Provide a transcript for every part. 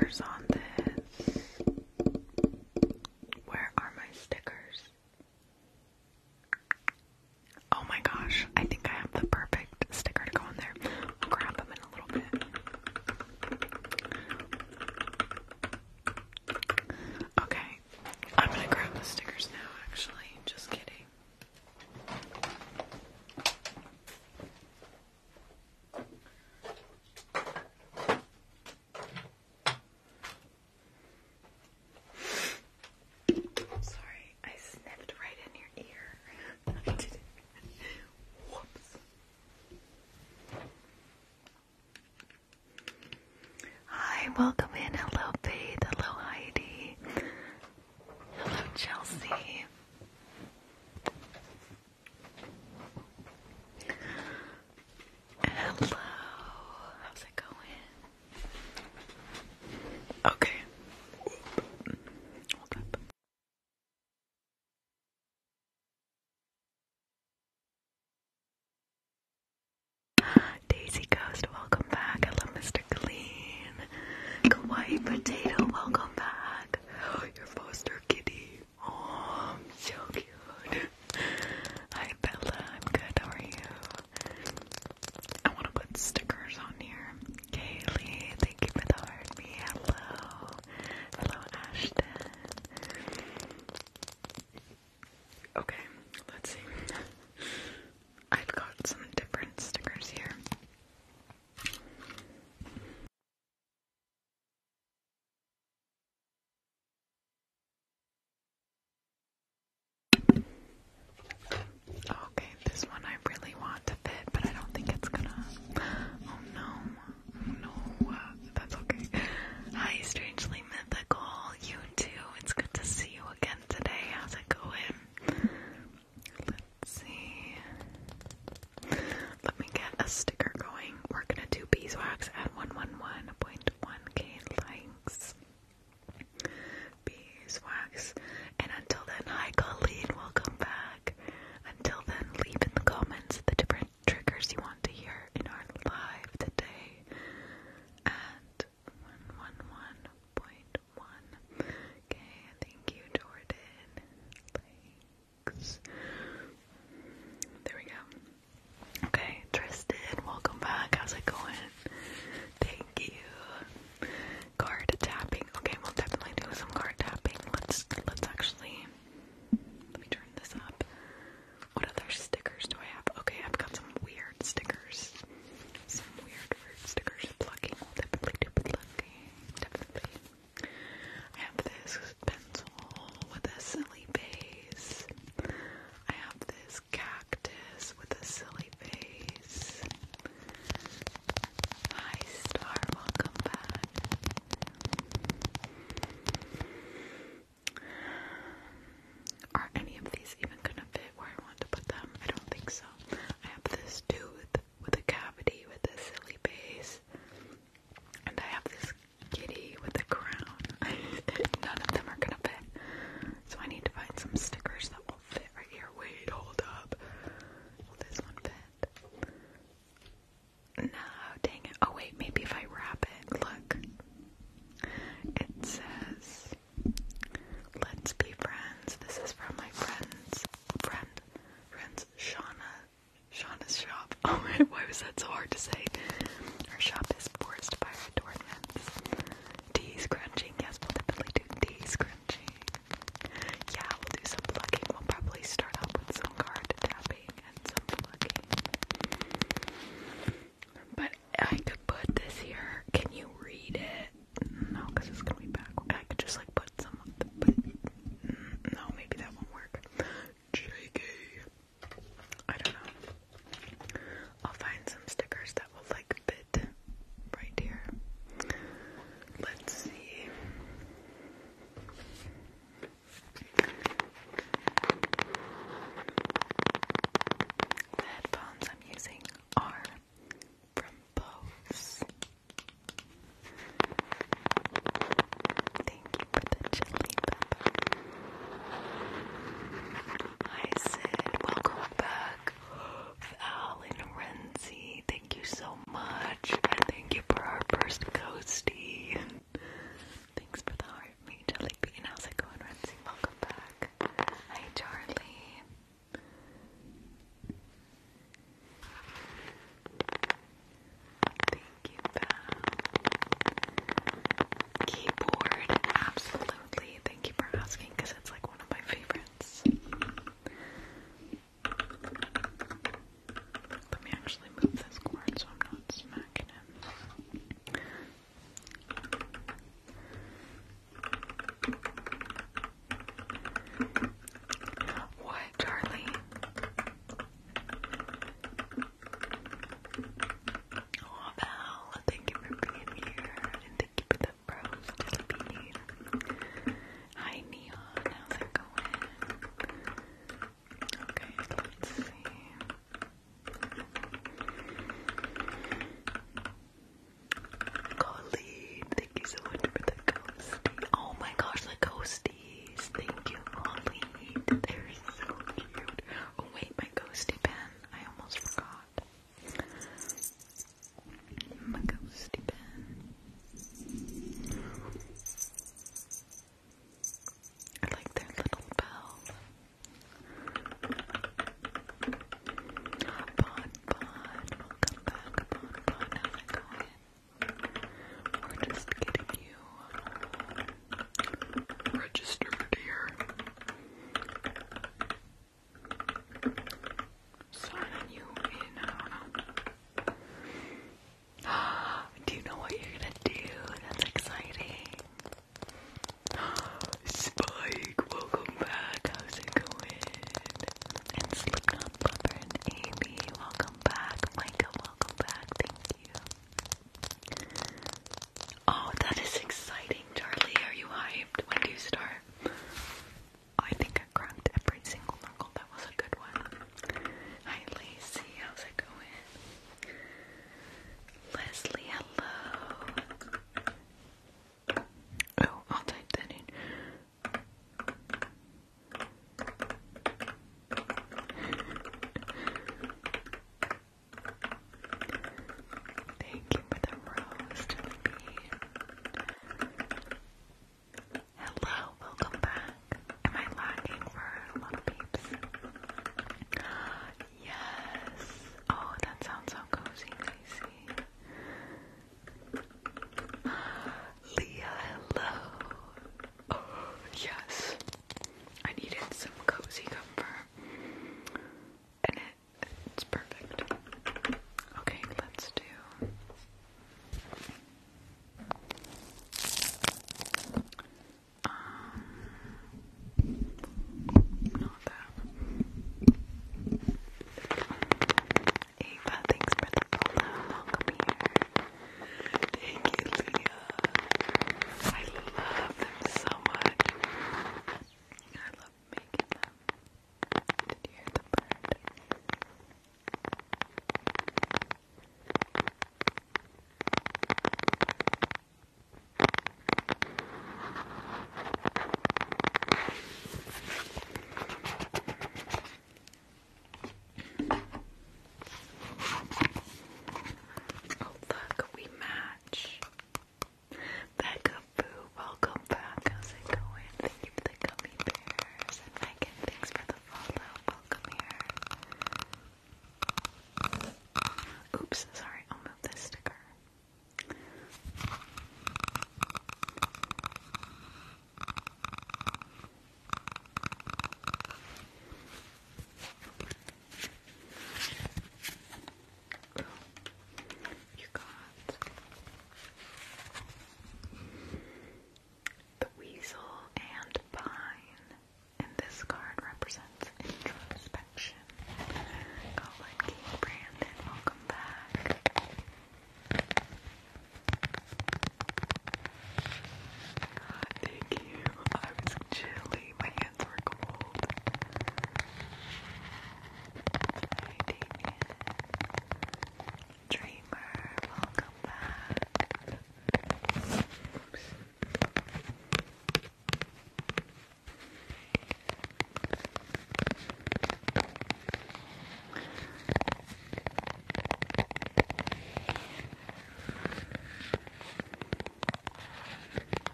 stickers on this. Where are my stickers? Oh my gosh, I think I have the perfect sticker to go on there. I'll grab them in a little bit. Okay, I'm gonna grab the stickers now, actually. Just kidding. Sorry, I sniffed right in your ear. I didn't. Whoops. Hi, welcome in. Hello, Faith. Hello, Heidi. Hello, Chelsea. Hello. How's it going? Okay. Hold up. Daisy Ghost, welcome back. Hello, Mr. Clean. Kawaii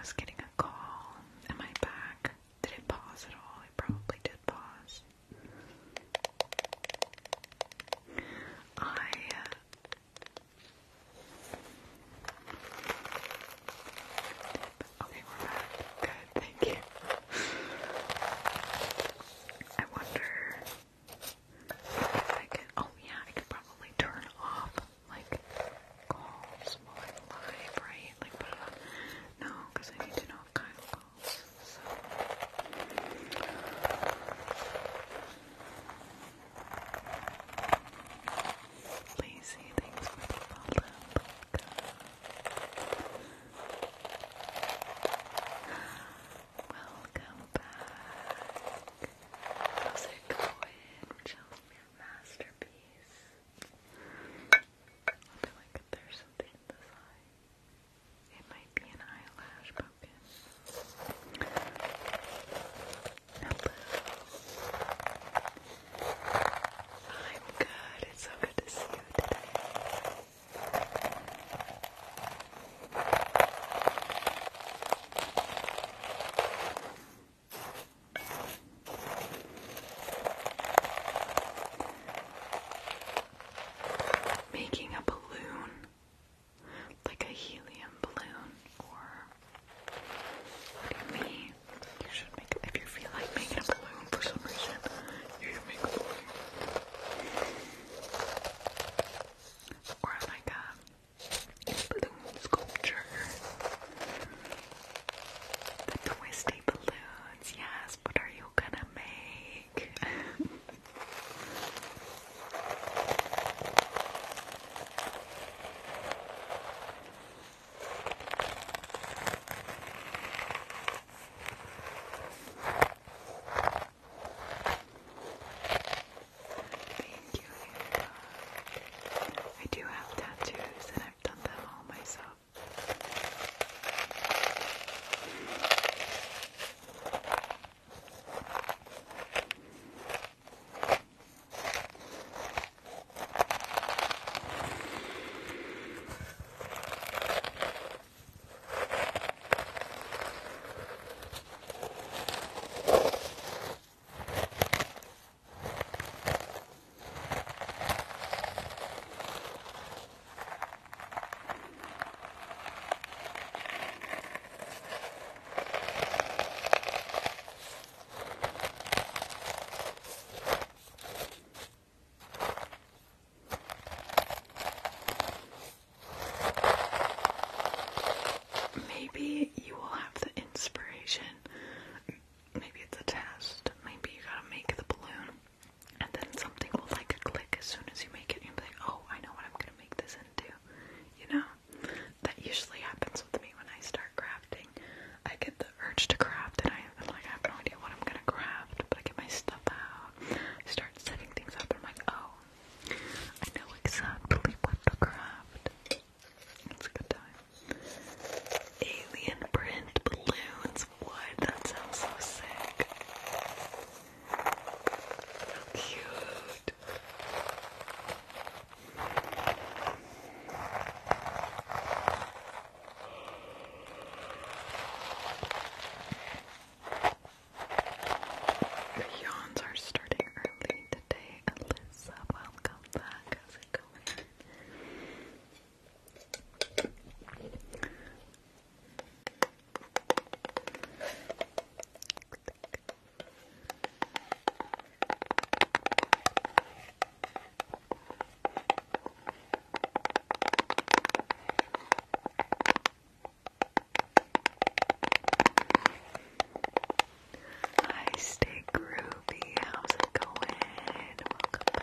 was getting a call. Am I back? Did it pause at all? It probably did pause. Okay, we're back. Good, thank you. I wonder if I could, oh yeah, I could probably turn off, like, calls while I'm live, right? Like, put it on. No, because I need to know if Kyle calls, so. Lazy, thanks for the follow. Welcome back. How's it going? Rachel's your masterpiece. I feel like there's something in this eye. It might be an eyelash poking. Hello. I'm good. It's so good to see you today. Making a balloon, like a helium balloon, or what do you mean? You should make, if you feel like making a balloon for some reason, you should make a balloon. Or like a balloon sculpture. The twisty balloons, yes, what are you gonna make? Thank you, Ava. I do have tattoos and I've done them all myself. Maybe you will have the inspiration. Maybe it's a test. Maybe you gotta make the balloon, and then something will like click as soon as you make it. You'll be like, oh, I know what I'm gonna make this into. You know? That usually happens with me when I start crafting. I get the urge to craft, and I'm like, I have no idea what I'm gonna craft, but I get my stuff out. I start setting things up, and I'm like, oh, I know exactly what to craft. It's a good time. Alien print balloons. What? That sounds so sick. How cute. The yawns are starting early today. Alyssa, welcome back. How's it going? Hi, stay groovy. How's it going? Welcome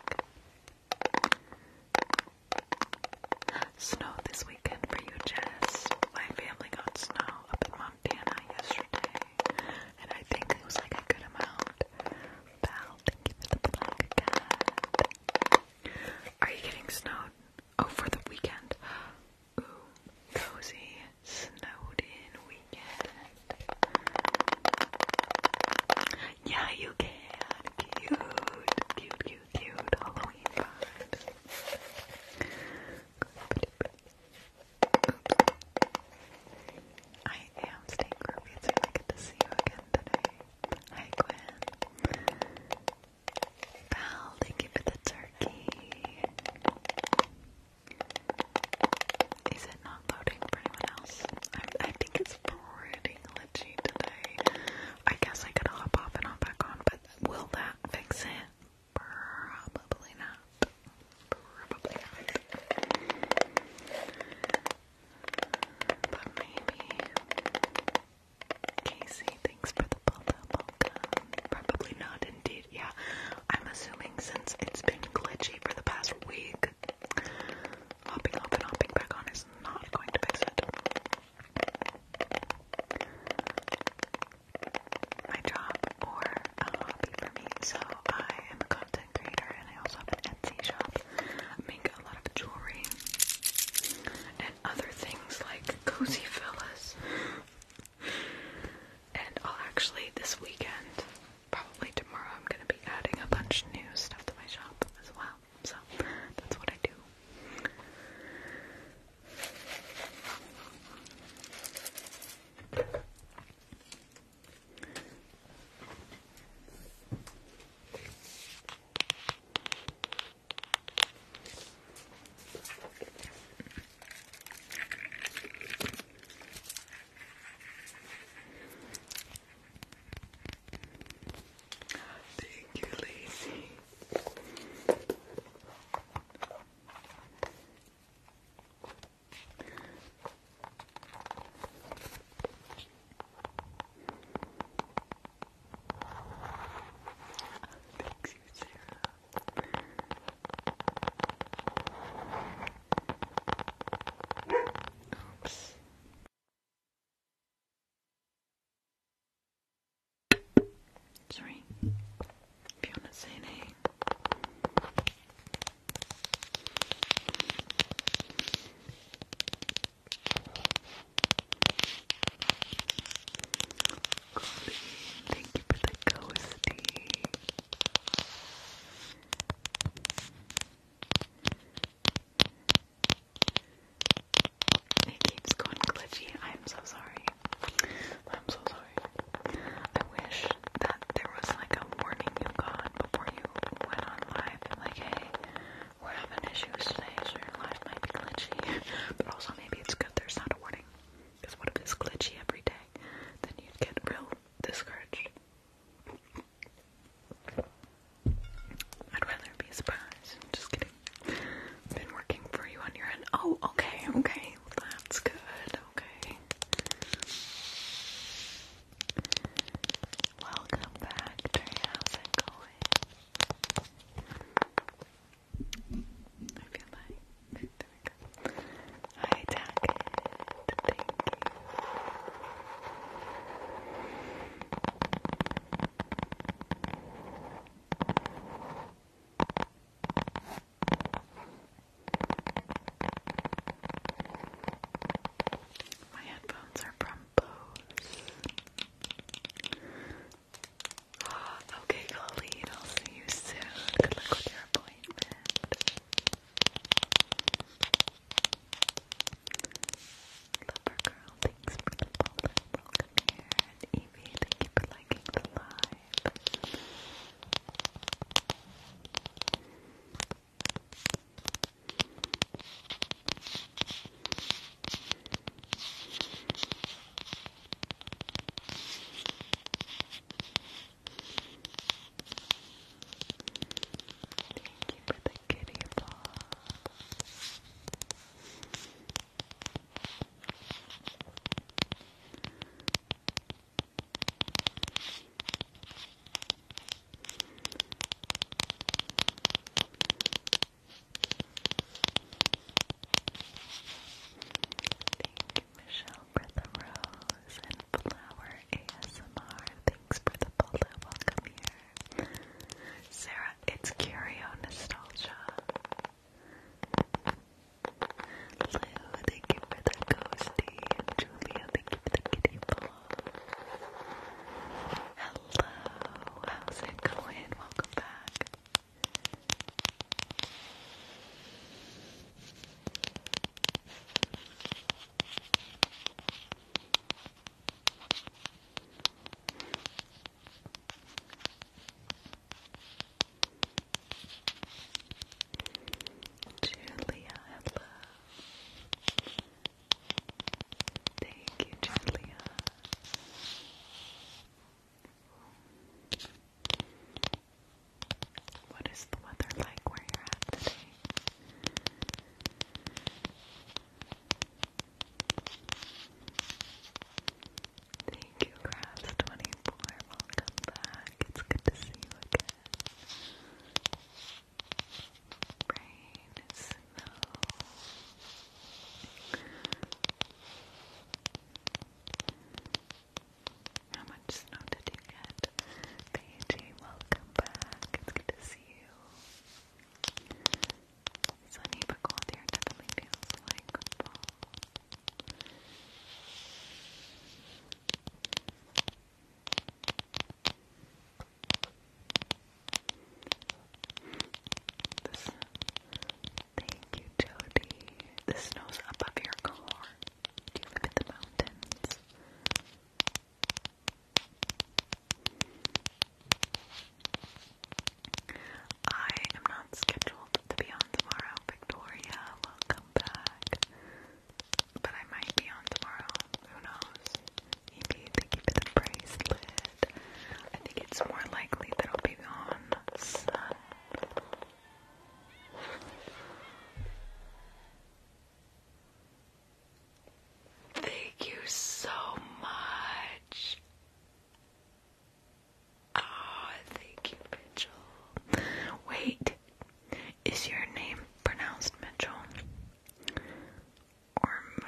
back. Snow this weekend for you, Jess. My family got snow up in Montana yesterday, and I think it was like a good amount. Val, thank you for the black cat. Are you getting snowed? Oh, for the weekend. Ooh, cozy, snowed in weekend. Yeah, you can. Cute, cute, cute, cute. Halloween vibes.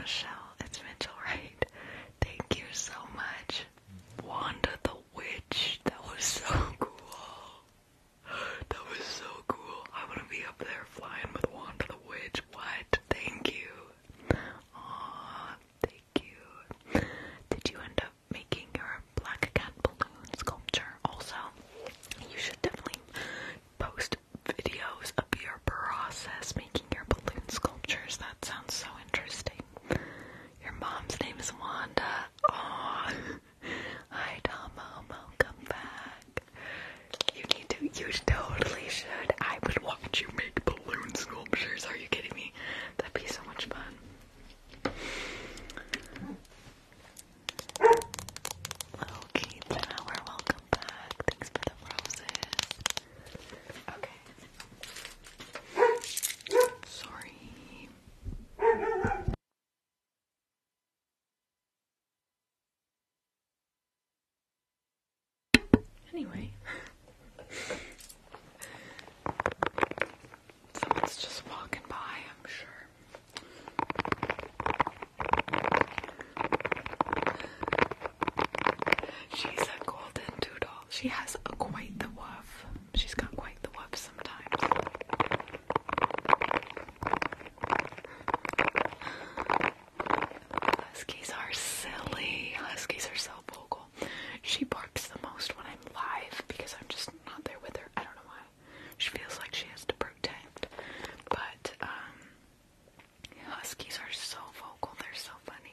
Michelle. It's Mitchell, right? Thank you so much. Wanda the Witch. That was so cool. That was so cool. I want to be up there flying with Wanda the Witch. What? Thank you. Aw, thank you. Did you end up making your black cat balloon sculpture also? You should definitely post videos of your process making your balloon sculptures. That sounds so interesting. Your mom's name is Wanda. Aw. Hi, Tomo. Welcome back. You totally should. I would watch you make balloon sculptures. Are you kidding me? That'd be so much fun. Okay, Flower, welcome back. Thanks for the roses. Okay. Sorry. Anyway. Someone's just walking by, I'm sure. She's a golden doodle. She has quite the woof. She's got quite the woof sometimes. Huskies are silly. Huskies are so vocal. She barks the most when I'm live because I'm just not there with her. I don't know why. She feels like she has to protect. But, huskies are so vocal. They're so funny.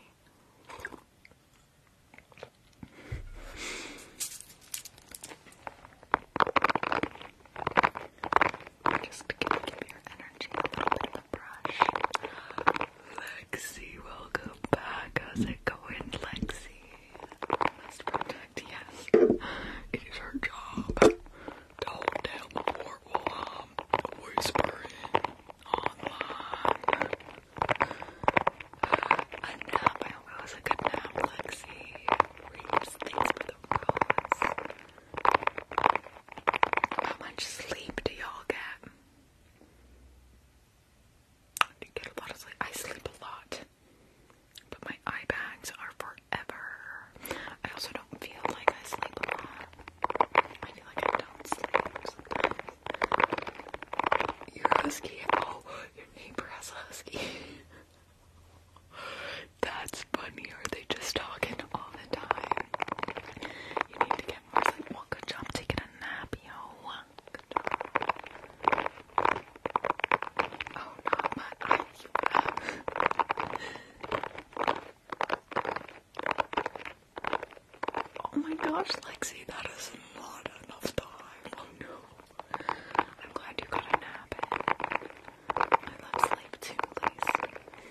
Just to give your energy a little bit of a brush. Lexi, welcome back. How's it going, Lexi? Must protect, yes. It is her job to hold down the fort while I'm whispering online. A nap, I hope it was a good nap, Lexi. Reeves, thanks for the rose. How much sleep do y'all get? Do you get a lot of sleep? I sleep a lot. But my eye bags are forever. I also don't feel like I sleep a lot. I feel like I don't sleep sometimes. You're a husky. Oh, your neighbor has a husky. That's funny. Are they just talking all the time? You need to get more sleep. Well, good job taking a nap, yo. Good job. Oh, not much. Oh my gosh, Lexi, that is not enough time. Oh no. I'm glad you got a nap in. I love sleep too, Lise.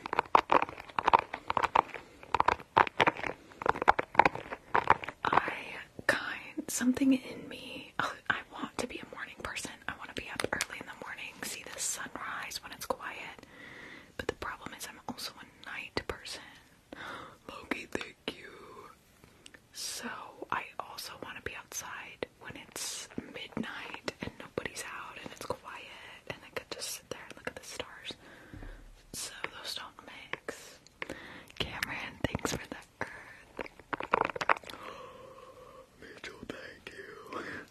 Something in me, I want to be a morning person. I want to be up early in the morning, see the sunrise when it's quiet. But the problem is I'm also a night person. Loki, thank you. So I also want to be outside when it's midnight and nobody's out and it's quiet and I could just sit there and look at the stars. So those don't mix. Cameron, thanks for the earth. Mitchell, thank you.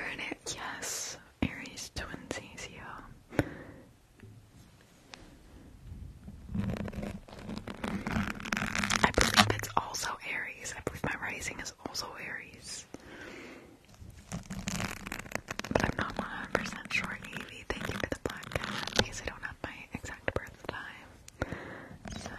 you're in it. Yes, Aries twinsies, yeah. I believe it's also Aries. I believe my rising is also Aries. But I'm not 100% sure. Evie, thank you for the black cat, because I don't have my exact birth time. So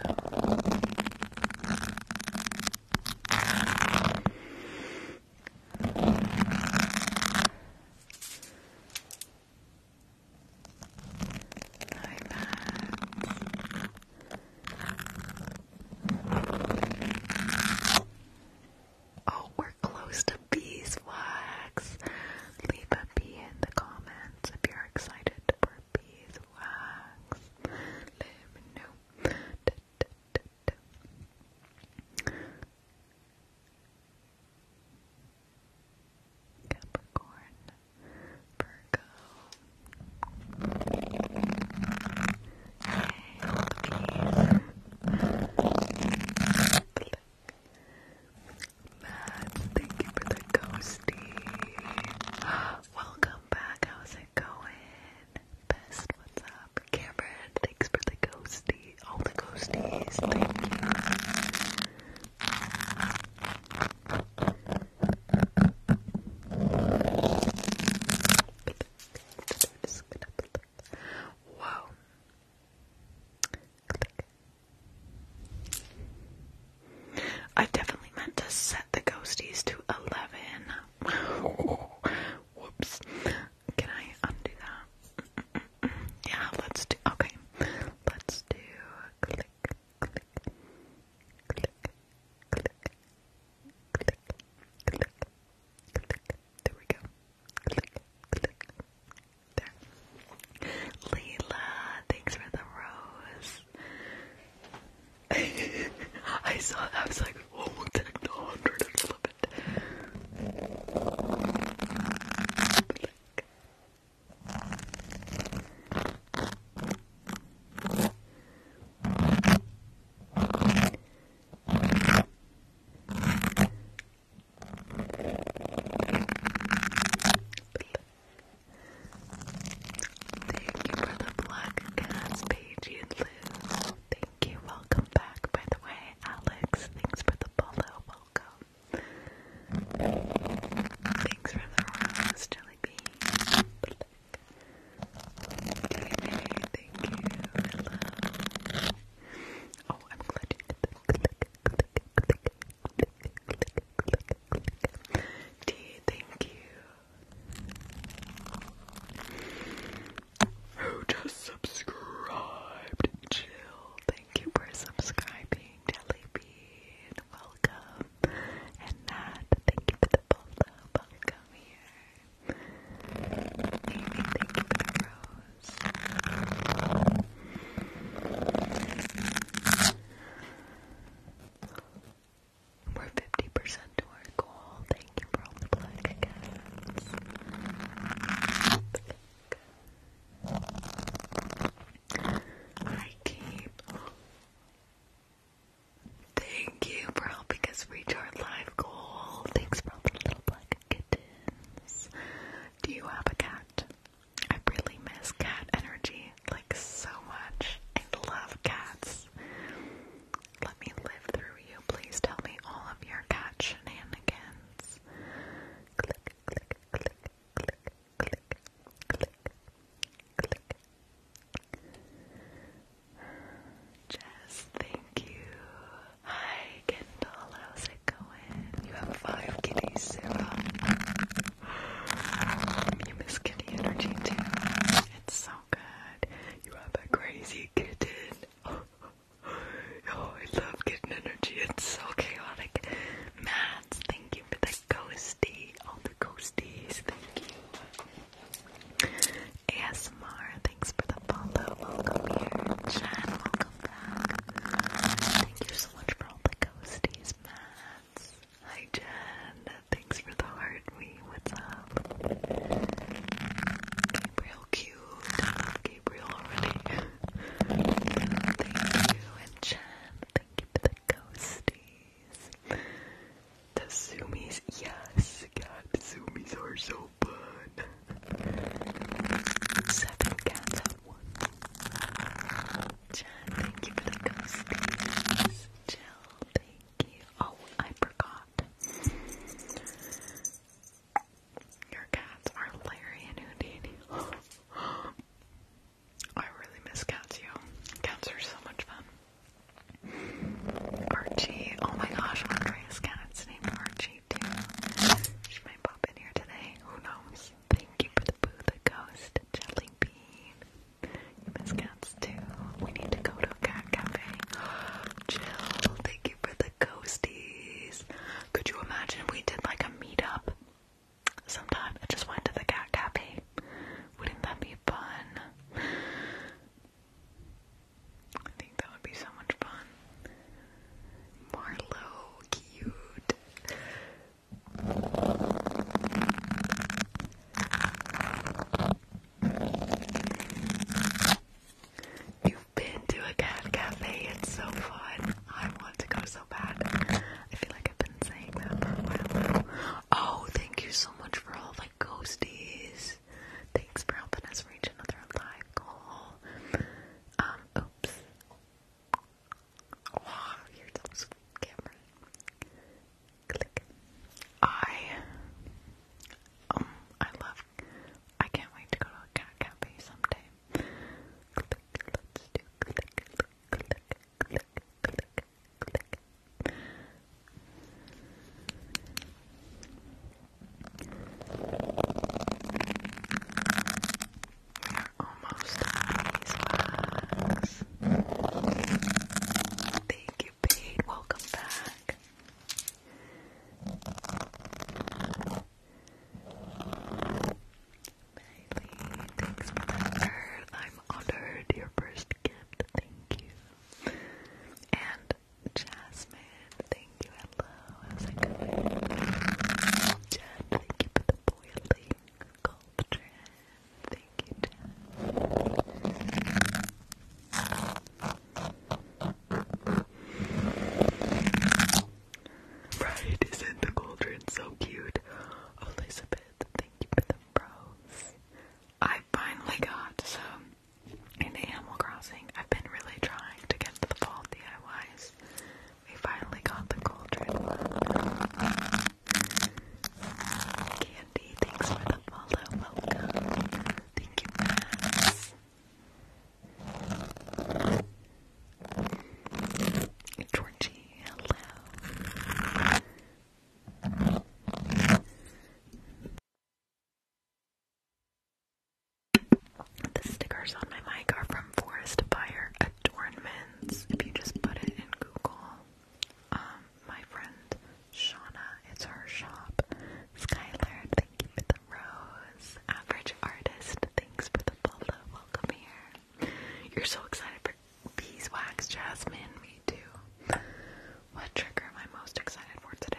stickers on my mic are from Forest Fire Adornments. If you just put it in Google, my friend Shauna, it's her shop. Skylar, thank you for the rose. Average Artist, thanks for the follow. Welcome here. You're so excited for beeswax, Jasmine. Me too. What trigger am I most excited for today?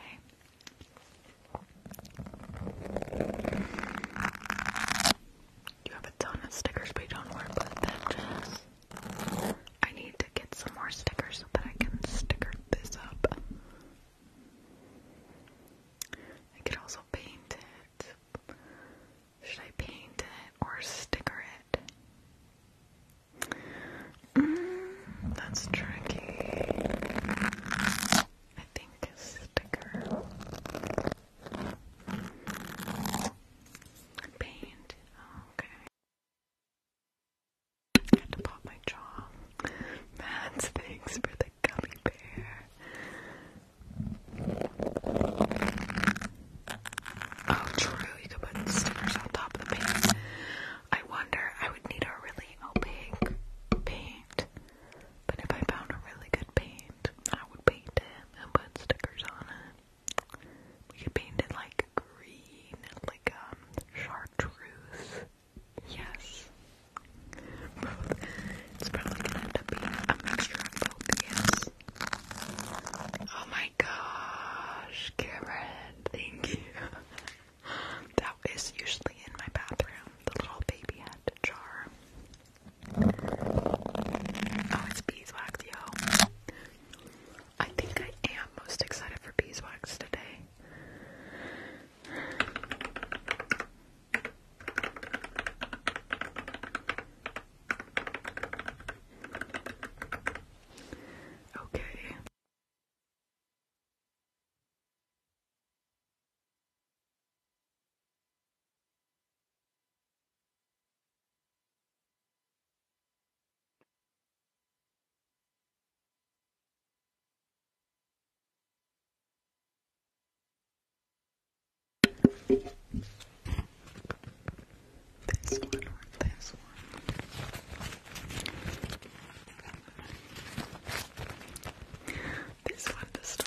You have a ton of stickers, but you don't work with them, Jess. I need to get some more stickers so that I can sticker this up. I could also paint it. Should I paint it or sticker it? That's tricky. I think a sticker. Paint. Okay. I had to pop my jaw. Mads, thanks for the gummy bear. Oh, true. You could put stickers on top of the paint. I wonder, I would need a really opaque paint. But if I found a really good paint, I would paint it and put stickers on it. We could paint it like green, like chartreuse. Yes. It's probably gonna end up being a mixture of both, yes. Oh my gosh, Cameron, thank you. That is usually in my bathroom, the little baby head jar. Oh, it's beeswax, yo. I think I am most excited for beeswax today. Okay. This one or this one. This one to start.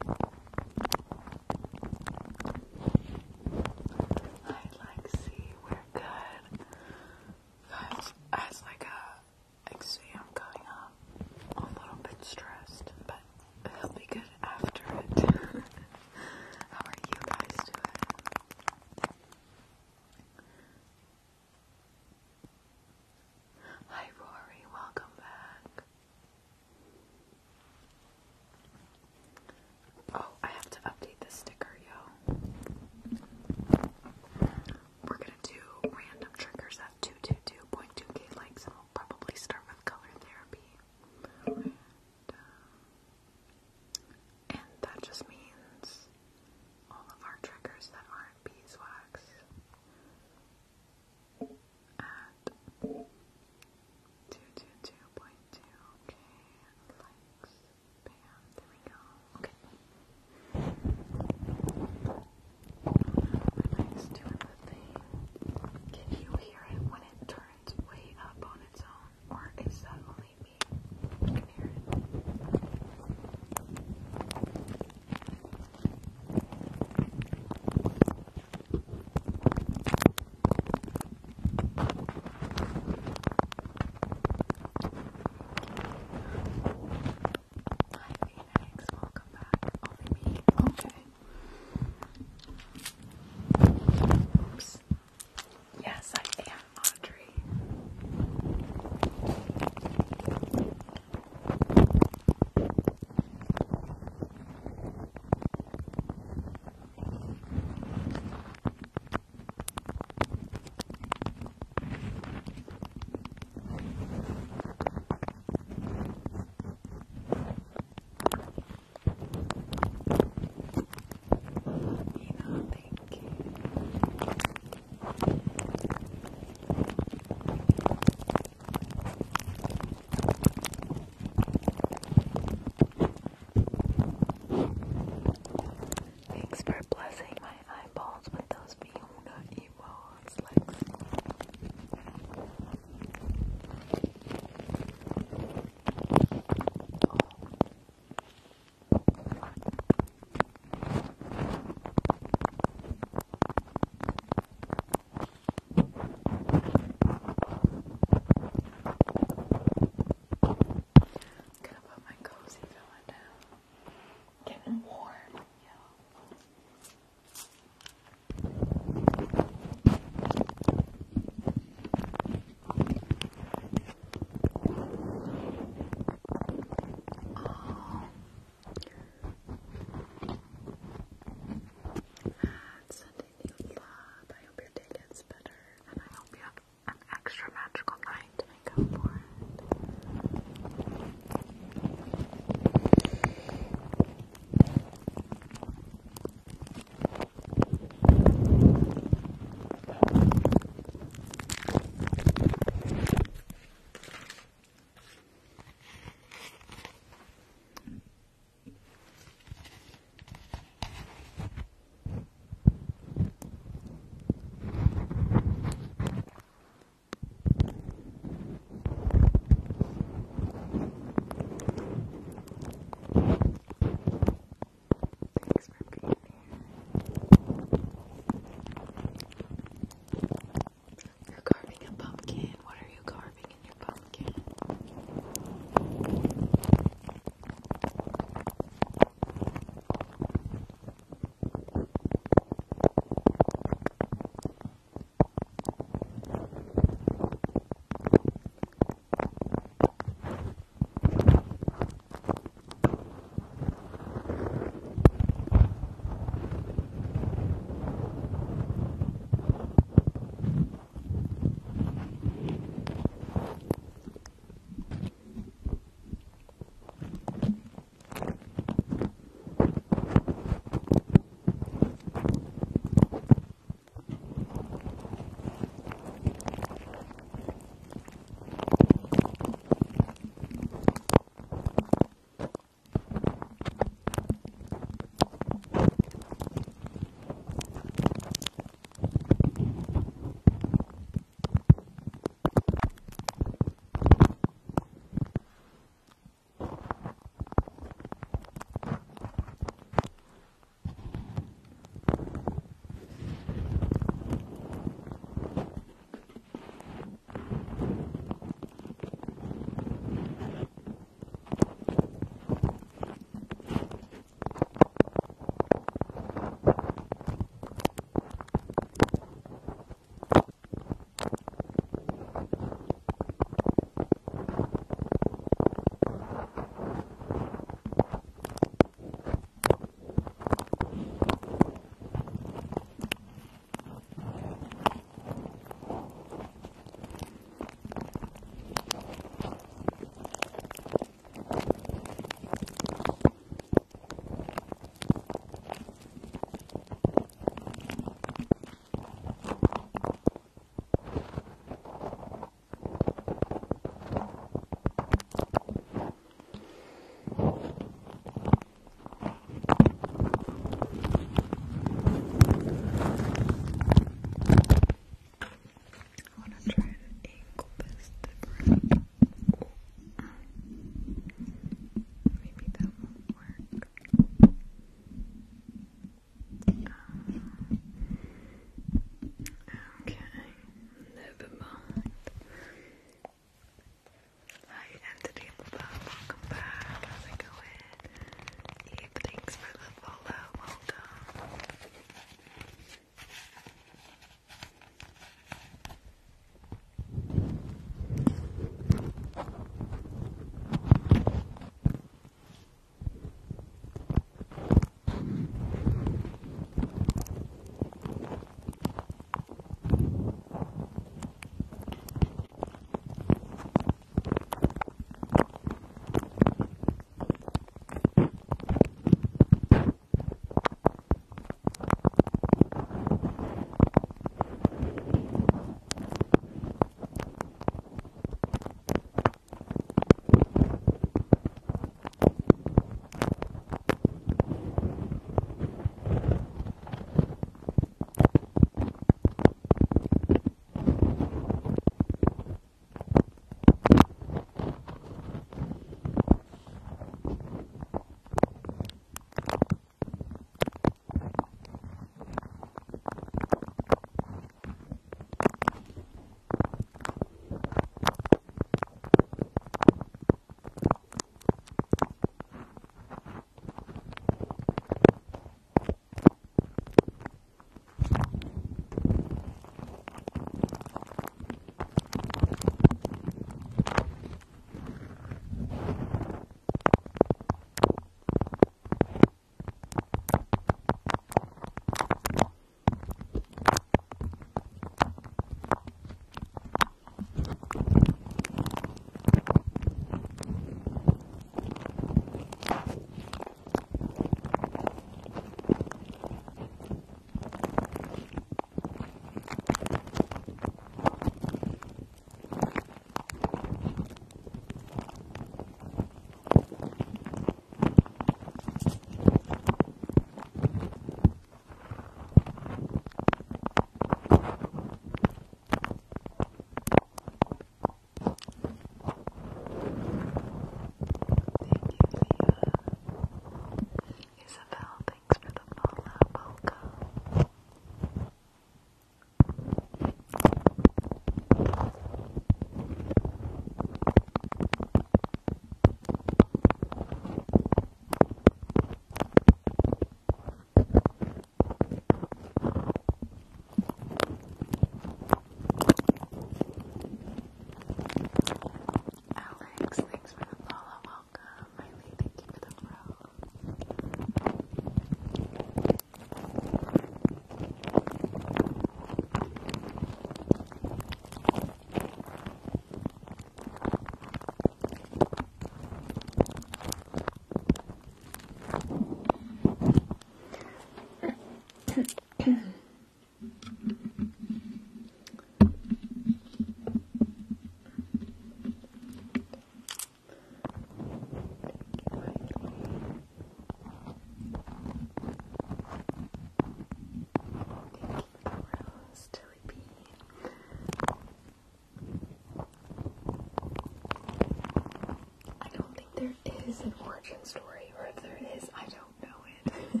origin story, or if there is, I don't know it.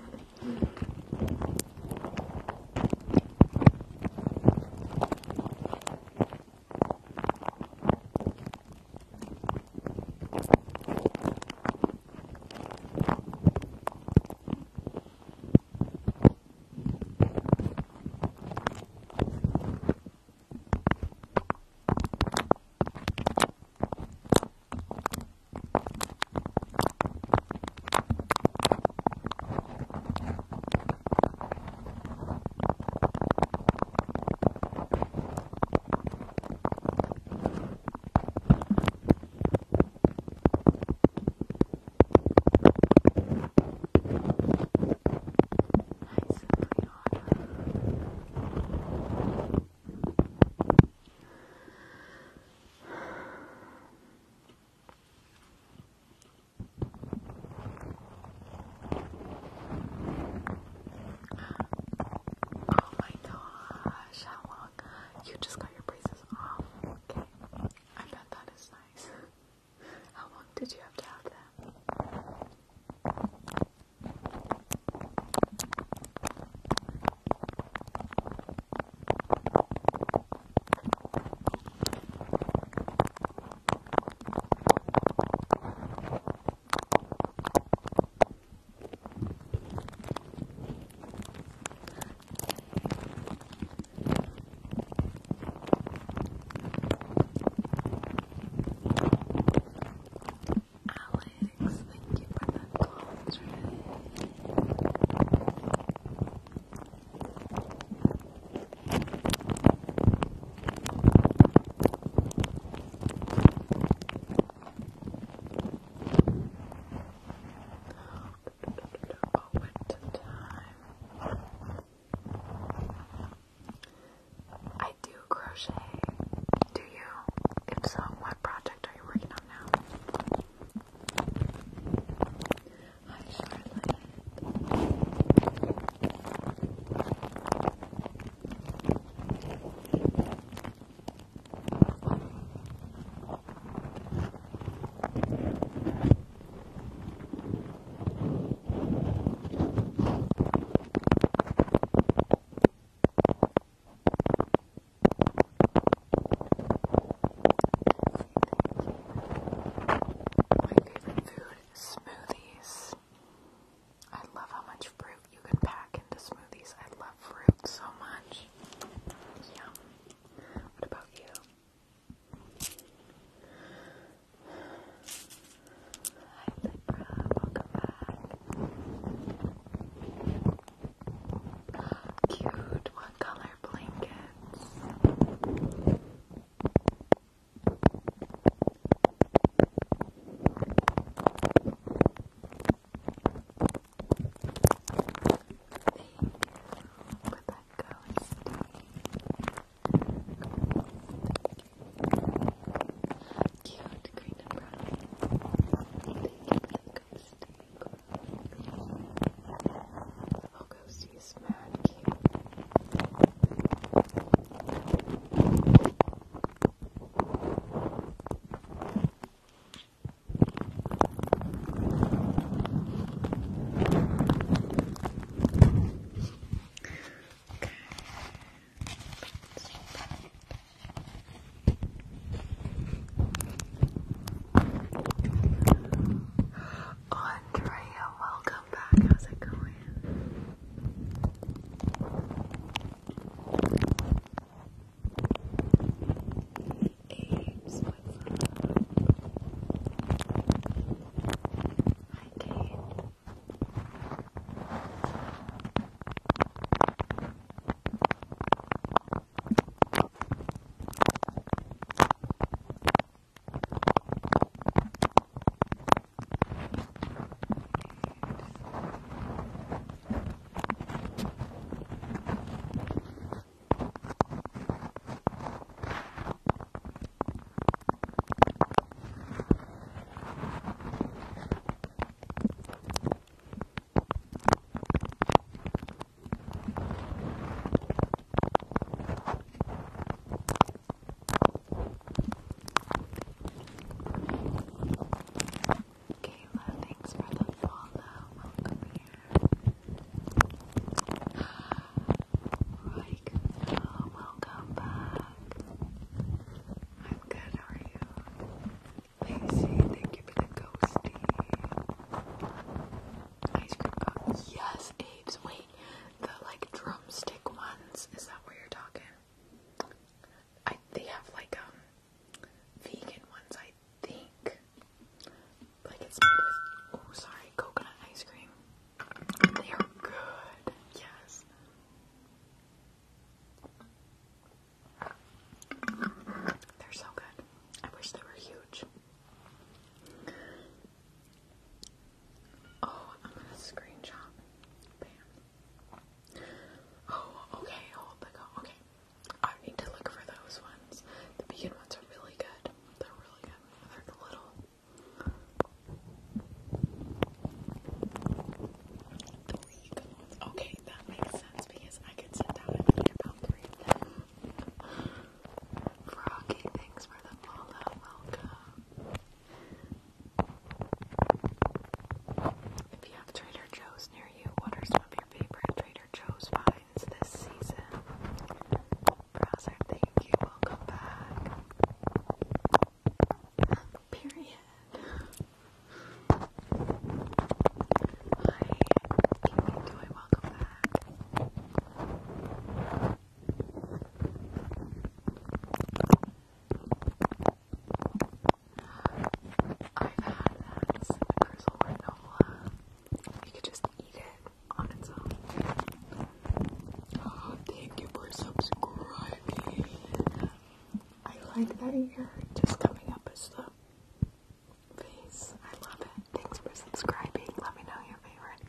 like that ear just coming up as the face. I love it. Thanks for subscribing. Let me know your favorite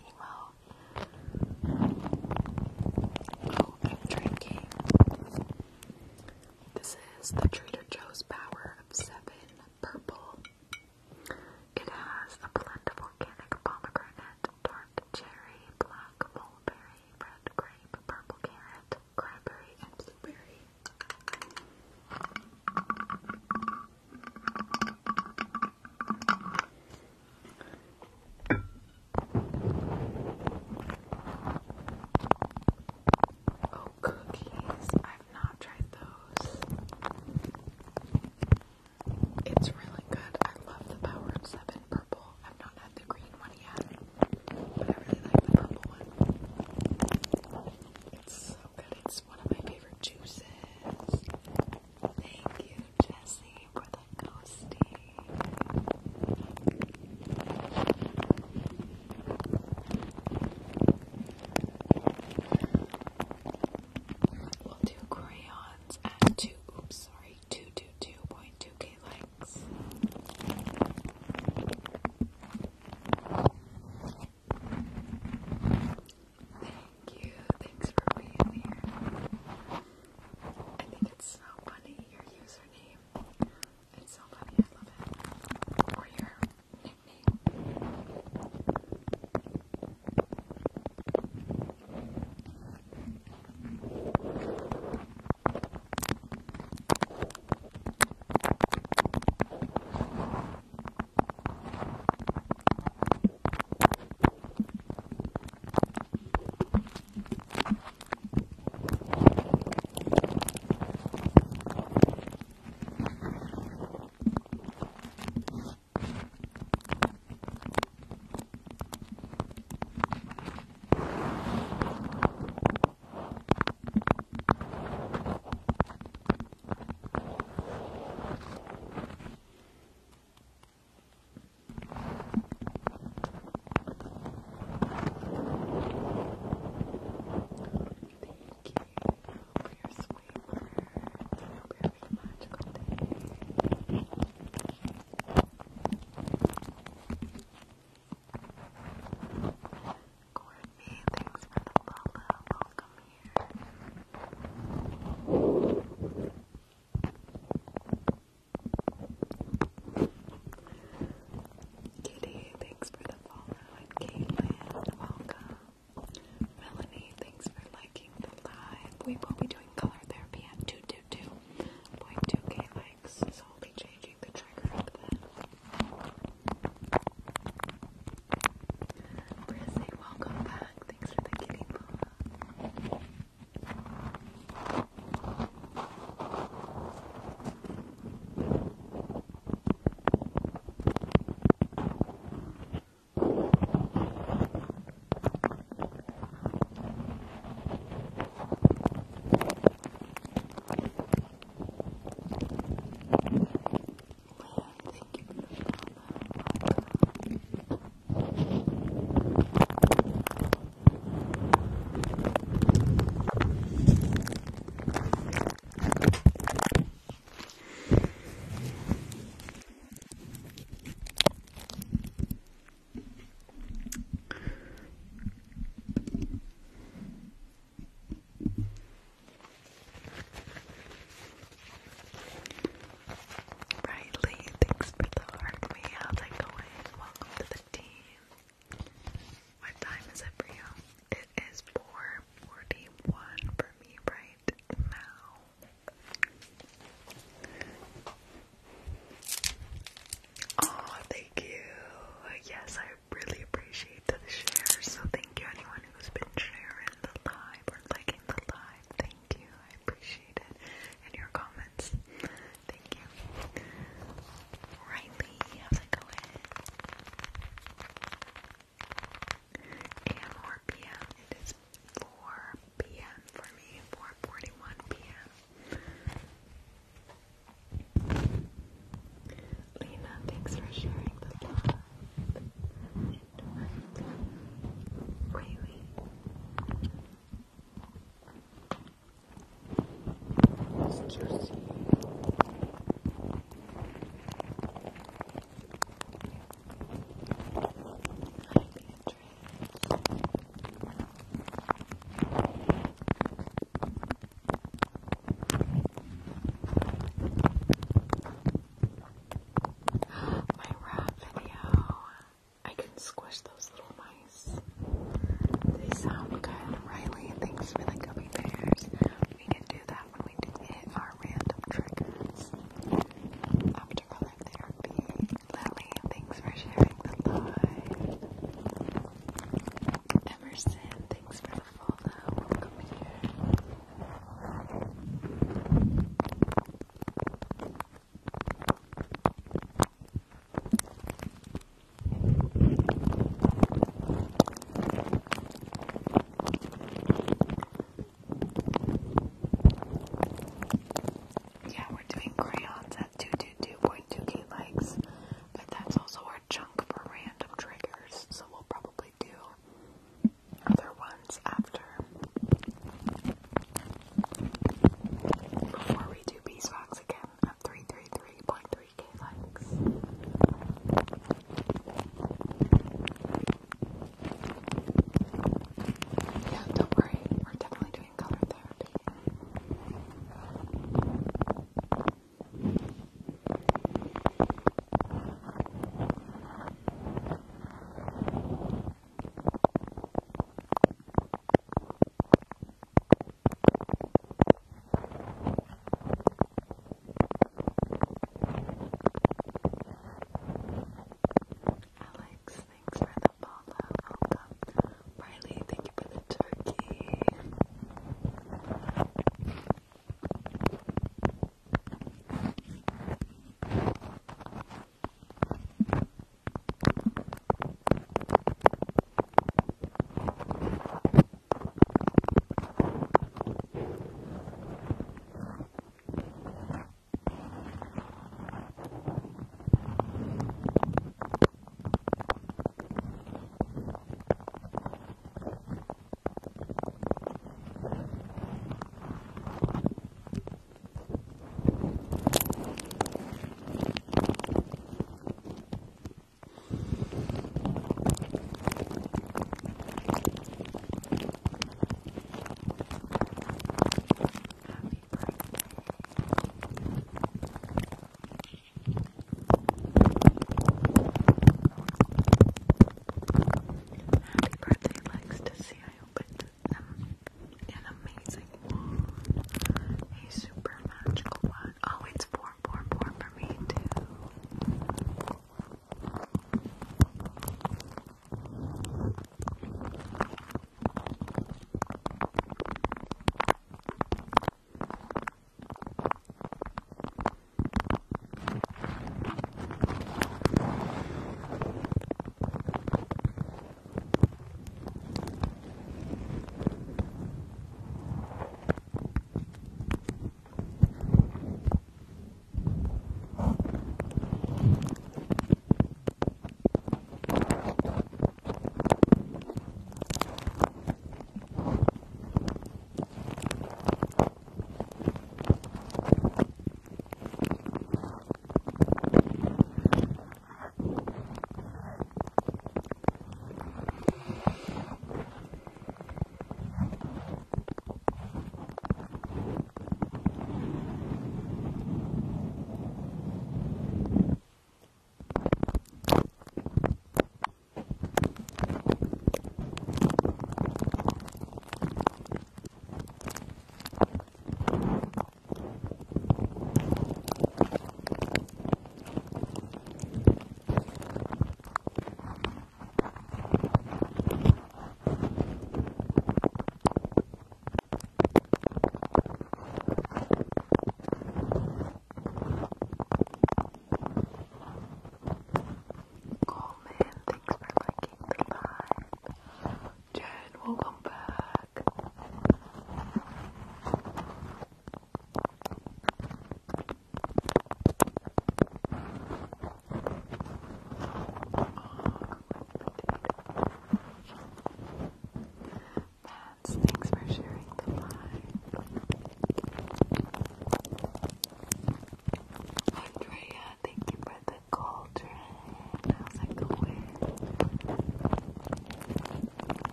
emo. Oh, I'm drinking. This is the Trader Joe's Power of 7 Purple. It has a blend of organic pomegranate, dark cherry, black mulberry, red grape, purple carrot, cranberry, and blueberry.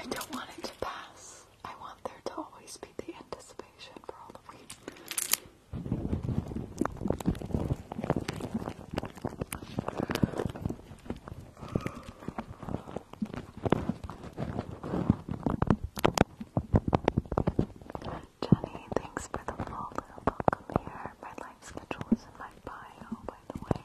don't want it to pass. I want there to always be the anticipation for Halloween. Jenny, thanks for the follow. Welcome here. My life schedule is in my bio, by the way.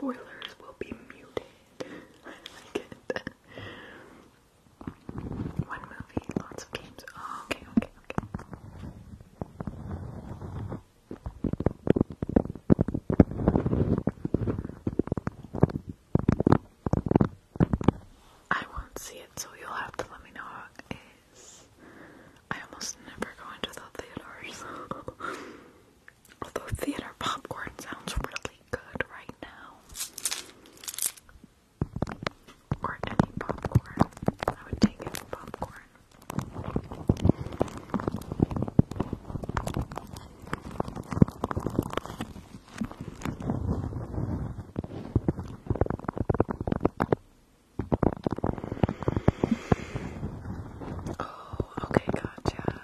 spoilers will be muted. I like it. One movie, lots of games. Oh, okay. I won't see it, so you'll have to let me know how it is. I almost never go into the theaters. Although theater popcorn sounds really good right now. Or any popcorn. I would take any popcorn. Oh, okay, gotcha.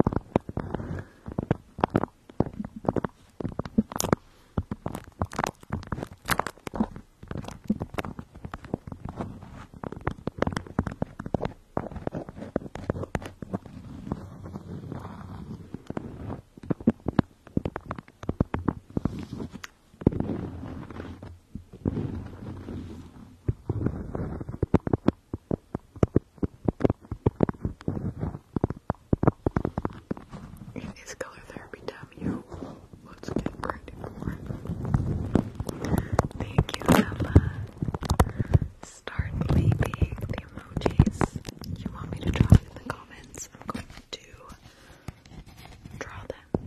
It's color therapy time, yo. Let's get ready for it. Thank you, Ella. Start leaving the emojis. You want me to draw it in the comments? I'm going to draw them.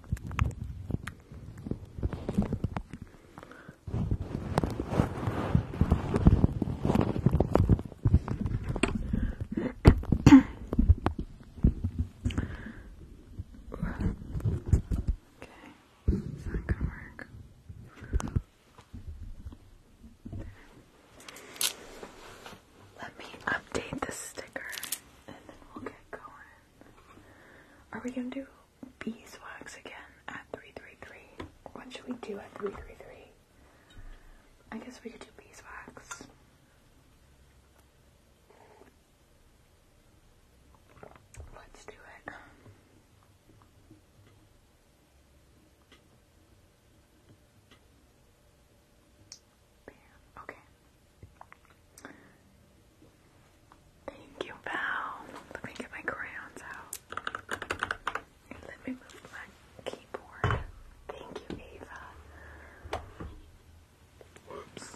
Okay, is that gonna work? Let me update the sticker and then we'll get going. Are we gonna do beeswax again at 333? What should we do at 333? I guess we could do beeswax. Let's do it. Bam. Okay. Thank you, Val. Let me get my crayons out. Let me move my keyboard. Thank you, Ava. Whoops.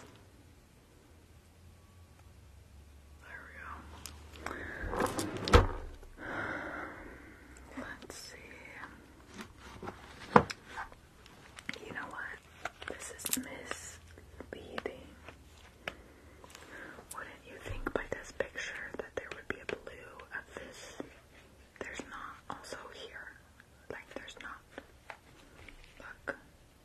There we go. Let's see. You know what? This is misleading. Wouldn't you think by this picture that there would be a blue of this? There's not. Also here. Like, there's not. Look.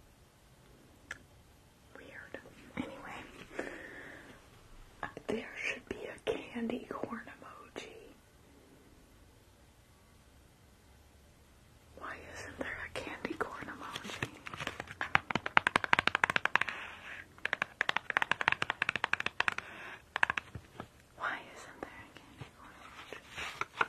Weird. Anyway. There should be a candy corn emoji. Why isn't there a candy corn emoji? Why isn't there a candy corn emoji?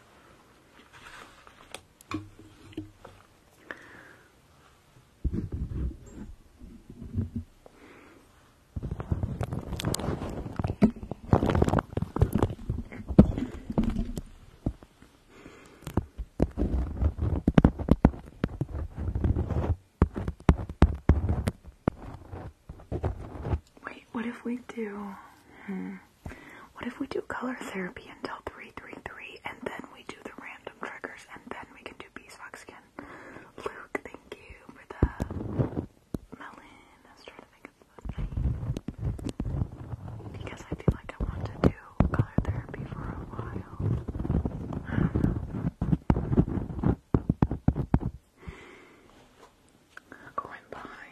Wait, what if we do, what if we do color therapy until 333 and then we do the random triggers and then we can do beeswax again? Luke, thank you for the melon. I was trying to think of the name. Because I feel like I want to do color therapy for a while. I don't know. Oh, I'm behind.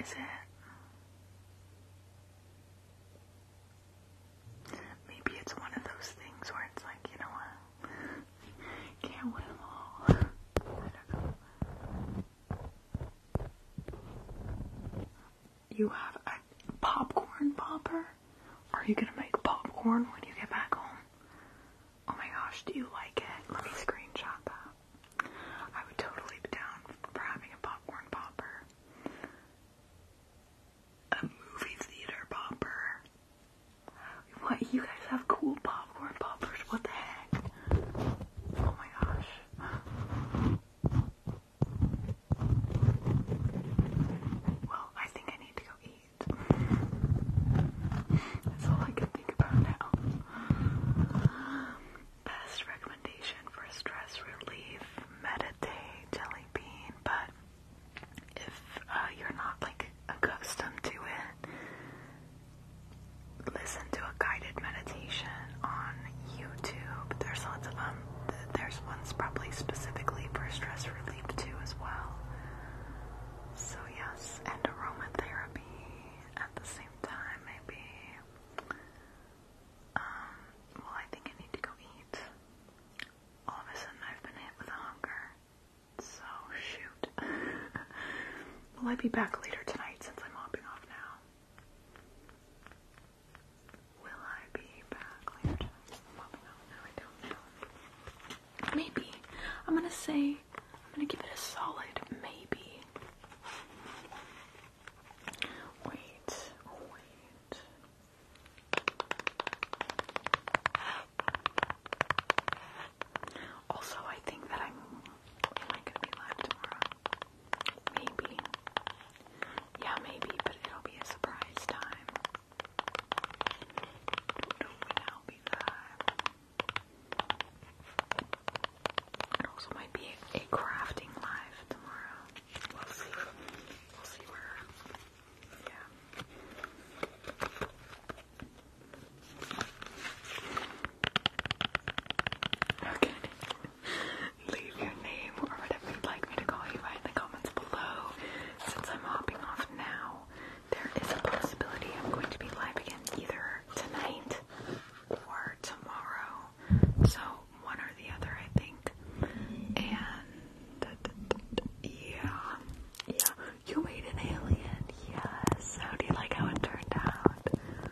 Is it? Maybe it's one of those things where it's like, you know what? Can't win them all. I don't know. You have a popcorn popper? Are you gonna make popcorn when you get back home? Oh my gosh, do you like it? Let me screenshot that. I would totally be down for having a popcorn popper. A movie theater popper. What? You guys have cool popcorn poppers? What the heck? Oh my gosh. Well, I think I need to go eat. That's all I can think about now. Best recommendation for stress relief: meditate, jelly bean. But if you're not like accustomed to it, listen to a guided meditation on YouTube. There's lots of them. There's ones probably specifically for stress relief too as well. So yes, and aromatherapy at the same time maybe. Well, I think I need to go eat. All of a sudden I've been hit with hunger. So shoot. Will I be back later tonight since I'm hopping off now? Will I be back later tonight since I'm hopping off now? I don't know. Maybe. I'm gonna give it a solid maybe. Wait. Also, I think that am I gonna be live tomorrow? Maybe. Yeah, maybe, but it'll be a surprise time. Don't know when I'll be live. It also might be a crafting live tomorrow. We'll see. We'll see where. Yeah. Okay. Leave your name or whatever you'd like me to call you in the comments below. Since I'm hopping off now, there is a possibility I'm going to be live again either tonight or tomorrow. So one or the other, I think. And yeah. You made an alien. Yes. How do you like how it turned out?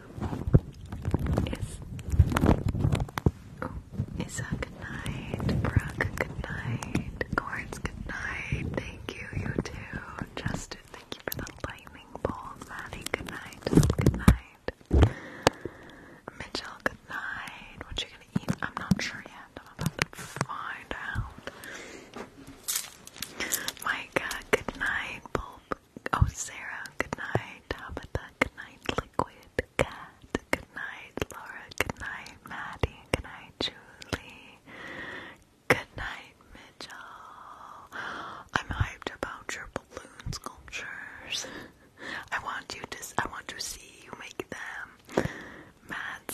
Is good night, Brooke, good night, Cords, good night, thank you, you too, Justin, thank you for the lightning bolt, Maddie, good night, good night, Mitchell, good night, what you gonna eat? I'm not sure yet, I'm about to find out. Micah, good night, Bulb, oh, Sarah, good night, Tabitha, good night, Liquid, Cat, good night, Laura, good night, Maddie, good night, Julie, good night, Mitchell. I'm hyped about your balloon sculptures. I want to see you make them. Mads,